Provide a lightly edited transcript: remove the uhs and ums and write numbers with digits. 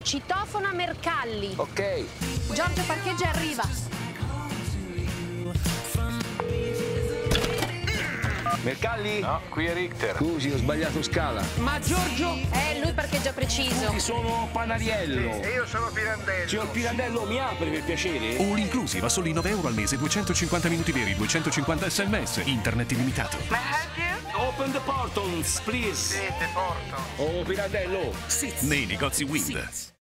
Citofona Mercalli. Ok. Giorgio parcheggia e arriva. Mercalli? No, qui è Richter. Scusi, ho sbagliato scala. Ma Giorgio? Lui parcheggia preciso. Sono Panariello. E io sono Pirandello. Signor Pirandello, mi apre per piacere? All inclusive a soli 9 euro al mese, 250 minuti veri, 250 sms, internet illimitato. May I help you? Open the portals, please. Sì, te porto. Oh, Pirandello. Nei negozi Wind.